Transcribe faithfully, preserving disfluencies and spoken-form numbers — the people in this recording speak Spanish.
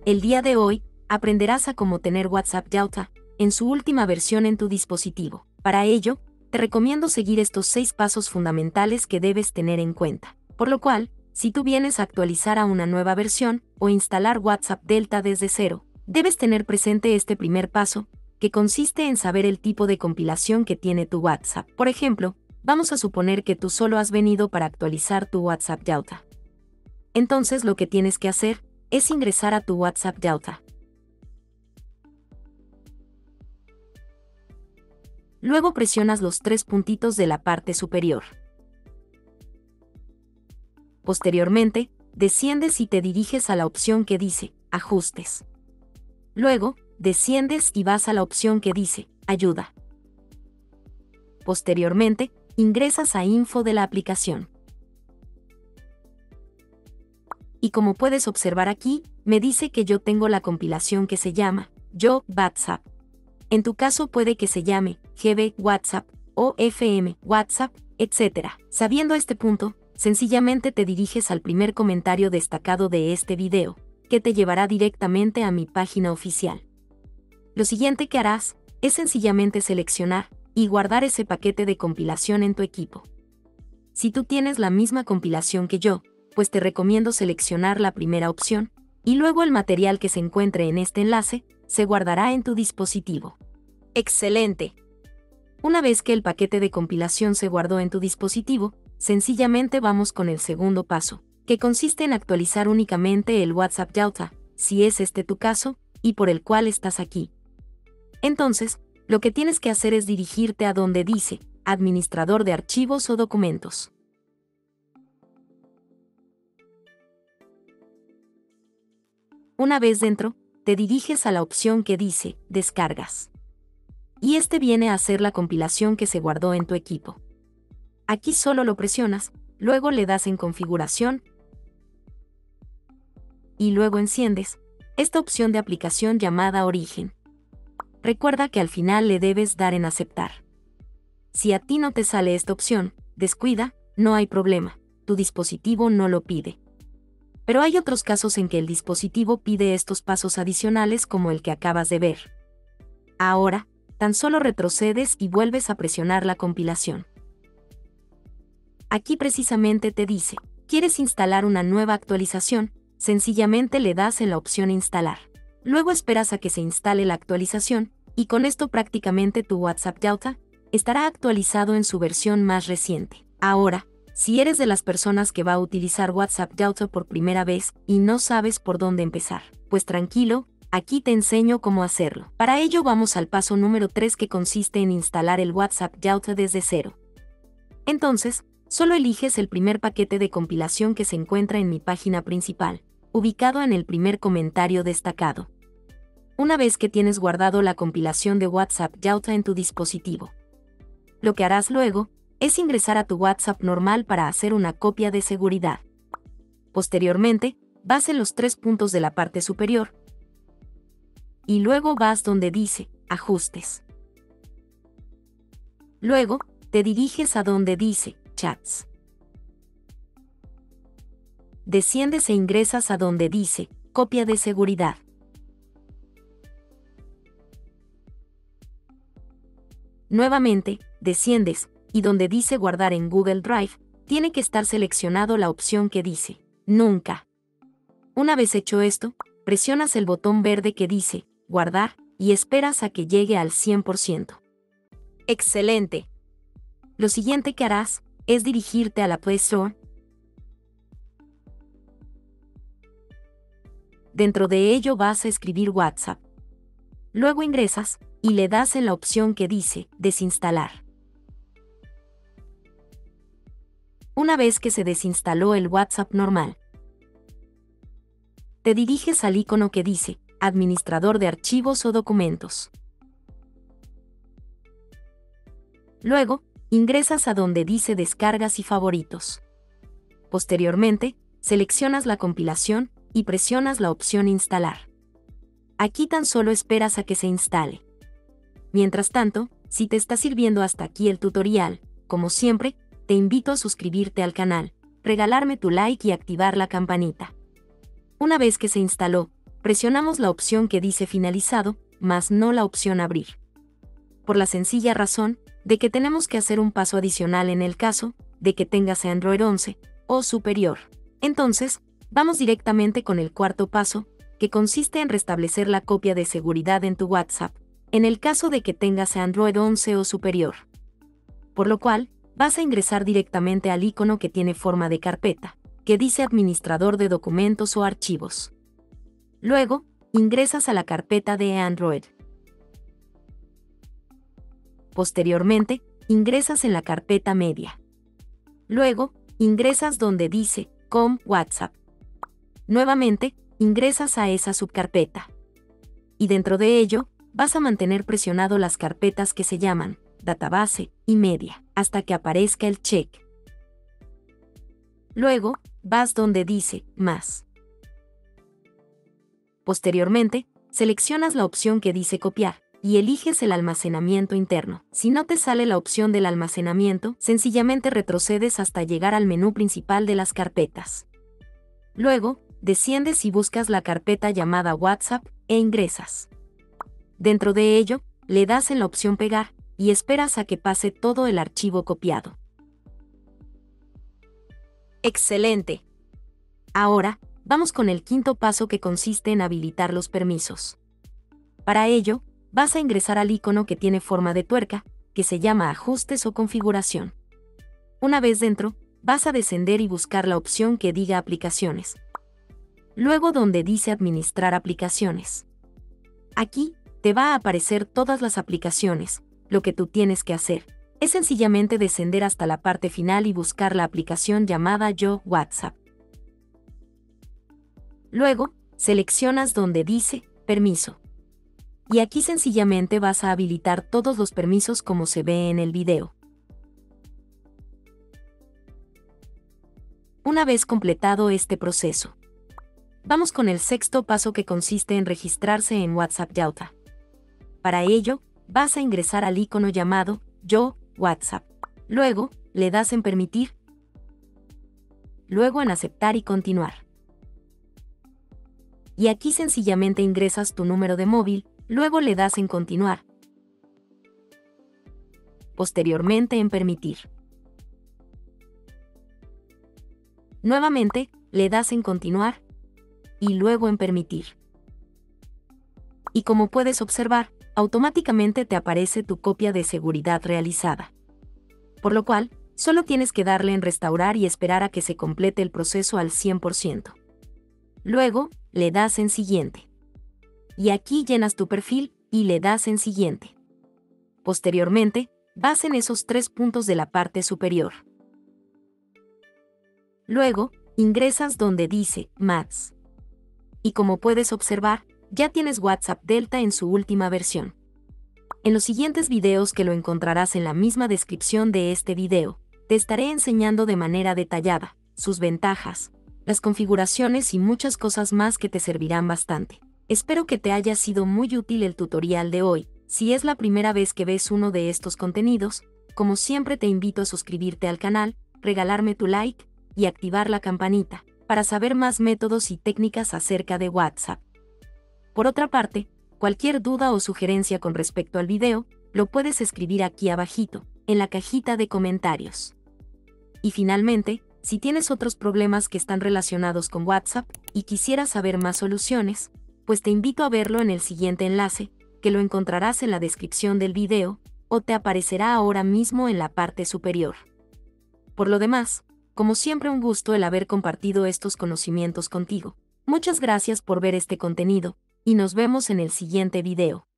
El día de hoy, aprenderás a cómo tener WhatsApp Yautja en su última versión en tu dispositivo. Para ello, te recomiendo seguir estos seis pasos fundamentales que debes tener en cuenta. Por lo cual, si tú vienes a actualizar a una nueva versión o instalar WhatsApp Delta desde cero, debes tener presente este primer paso, que consiste en saber el tipo de compilación que tiene tu WhatsApp. Por ejemplo, vamos a suponer que tú solo has venido para actualizar tu WhatsApp Yautja. Entonces lo que tienes que hacer es ingresar a tu WhatsApp Yautja. Luego presionas los tres puntitos de la parte superior. Posteriormente, desciendes y te diriges a la opción que dice Ajustes. Luego, desciendes y vas a la opción que dice Ayuda. Posteriormente, ingresas a Info de la aplicación. Y como puedes observar aquí, me dice que yo tengo la compilación que se llama Yo WhatsApp. En tu caso puede que se llame G B WhatsApp o F M WhatsApp, etcétera. Sabiendo este punto, sencillamente te diriges al primer comentario destacado de este video, que te llevará directamente a mi página oficial. Lo siguiente que harás es sencillamente seleccionar y guardar ese paquete de compilación en tu equipo. Si tú tienes la misma compilación que yo, pues te recomiendo seleccionar la primera opción, y luego el material que se encuentre en este enlace se guardará en tu dispositivo. ¡Excelente! Una vez que el paquete de compilación se guardó en tu dispositivo, sencillamente vamos con el segundo paso, que consiste en actualizar únicamente el WhatsApp Yautja, si es este tu caso, y por el cual estás aquí. Entonces, lo que tienes que hacer es dirigirte a donde dice Administrador de archivos o documentos. Una vez dentro, te diriges a la opción que dice Descargas. Y este viene a ser la compilación que se guardó en tu equipo. Aquí solo lo presionas, luego le das en Configuración y luego enciendes esta opción de aplicación llamada Origen. Recuerda que al final le debes dar en Aceptar. Si a ti no te sale esta opción, descuida, no hay problema, tu dispositivo no lo pide. Pero hay otros casos en que el dispositivo pide estos pasos adicionales como el que acabas de ver. Ahora, tan solo retrocedes y vuelves a presionar la compilación. Aquí precisamente te dice, ¿quieres instalar una nueva actualización? Sencillamente le das en la opción Instalar. Luego esperas a que se instale la actualización, y con esto prácticamente tu WhatsApp Yautja estará actualizado en su versión más reciente. Ahora, si eres de las personas que va a utilizar WhatsApp Yautja por primera vez y no sabes por dónde empezar, pues tranquilo, aquí te enseño cómo hacerlo. Para ello vamos al paso número tres, que consiste en instalar el WhatsApp Yautja desde cero. Entonces, solo eliges el primer paquete de compilación que se encuentra en mi página principal, ubicado en el primer comentario destacado. Una vez que tienes guardado la compilación de WhatsApp Yautja en tu dispositivo, lo que harás luego es ingresar a tu WhatsApp normal para hacer una copia de seguridad. Posteriormente, vas en los tres puntos de la parte superior y luego vas donde dice Ajustes. Luego, te diriges a donde dice Chats. Desciendes e ingresas a donde dice Copia de seguridad. Nuevamente, desciendes, y donde dice Guardar en Google Drive, tiene que estar seleccionado la opción que dice Nunca. Una vez hecho esto, presionas el botón verde que dice Guardar y esperas a que llegue al cien por ciento. ¡Excelente! Lo siguiente que harás es dirigirte a la Play Store. Dentro de ello vas a escribir WhatsApp. Luego ingresas y le das en la opción que dice Desinstalar. Una vez que se desinstaló el WhatsApp normal, te diriges al icono que dice Administrador de archivos o documentos. Luego, ingresas a donde dice Descargas y favoritos. Posteriormente, seleccionas la compilación y presionas la opción Instalar. Aquí tan solo esperas a que se instale. Mientras tanto, si te está sirviendo hasta aquí el tutorial, como siempre, te invito a suscribirte al canal, regalarme tu like y activar la campanita. Una vez que se instaló, presionamos la opción que dice finalizado, más no la opción abrir. Por la sencilla razón de que tenemos que hacer un paso adicional en el caso de que tengas Android once o superior. Entonces, vamos directamente con el cuarto paso, que consiste en restablecer la copia de seguridad en tu WhatsApp, en el caso de que tengas Android once o superior. Por lo cual, vas a ingresar directamente al icono que tiene forma de carpeta, que dice Administrador de documentos o archivos. Luego, ingresas a la carpeta de Android. Posteriormente, ingresas en la carpeta Media. Luego, ingresas donde dice Com WhatsApp. Nuevamente, ingresas a esa subcarpeta. Y dentro de ello, vas a mantener presionado las carpetas que se llaman Database y Media, hasta que aparezca el check. Luego, vas donde dice Más. Posteriormente, seleccionas la opción que dice Copiar y eliges el almacenamiento interno. Si no te sale la opción del almacenamiento, sencillamente retrocedes hasta llegar al menú principal de las carpetas. Luego, desciendes y buscas la carpeta llamada WhatsApp e ingresas. Dentro de ello, le das en la opción Pegar y esperas a que pase todo el archivo copiado. ¡Excelente! Ahora, vamos con el quinto paso, que consiste en habilitar los permisos. Para ello, vas a ingresar al icono que tiene forma de tuerca, que se llama Ajustes o Configuración. Una vez dentro, vas a descender y buscar la opción que diga Aplicaciones. Luego donde dice Administrar aplicaciones. Aquí, te va a aparecer todas las aplicaciones. Lo que tú tienes que hacer es sencillamente descender hasta la parte final y buscar la aplicación llamada Yo WhatsApp. Luego, seleccionas donde dice Permiso. Y aquí sencillamente vas a habilitar todos los permisos como se ve en el video. Una vez completado este proceso, vamos con el sexto paso, que consiste en registrarse en WhatsApp Yauta. Para ello, vas a ingresar al icono llamado Yo WhatsApp. Luego, le das en Permitir. Luego en Aceptar y Continuar. Y aquí sencillamente ingresas tu número de móvil. Luego le das en Continuar. Posteriormente en Permitir. Nuevamente, le das en Continuar. Y luego en Permitir. Y como puedes observar, automáticamente te aparece tu copia de seguridad realizada. Por lo cual, solo tienes que darle en Restaurar y esperar a que se complete el proceso al cien por ciento. Luego, le das en Siguiente. Y aquí llenas tu perfil y le das en Siguiente. Posteriormente, vas en esos tres puntos de la parte superior. Luego, ingresas donde dice Más. Y como puedes observar, ya tienes WhatsApp Delta en su última versión. En los siguientes videos, que lo encontrarás en la misma descripción de este video, te estaré enseñando de manera detallada sus ventajas, las configuraciones y muchas cosas más que te servirán bastante. Espero que te haya sido muy útil el tutorial de hoy. Si es la primera vez que ves uno de estos contenidos, como siempre te invito a suscribirte al canal, regalarme tu like y activar la campanita para saber más métodos y técnicas acerca de WhatsApp. Por otra parte, cualquier duda o sugerencia con respecto al video, lo puedes escribir aquí abajito, en la cajita de comentarios. Y finalmente, si tienes otros problemas que están relacionados con WhatsApp y quisieras saber más soluciones, pues te invito a verlo en el siguiente enlace, que lo encontrarás en la descripción del video, o te aparecerá ahora mismo en la parte superior. Por lo demás, como siempre, un gusto el haber compartido estos conocimientos contigo. Muchas gracias por ver este contenido, y nos vemos en el siguiente video.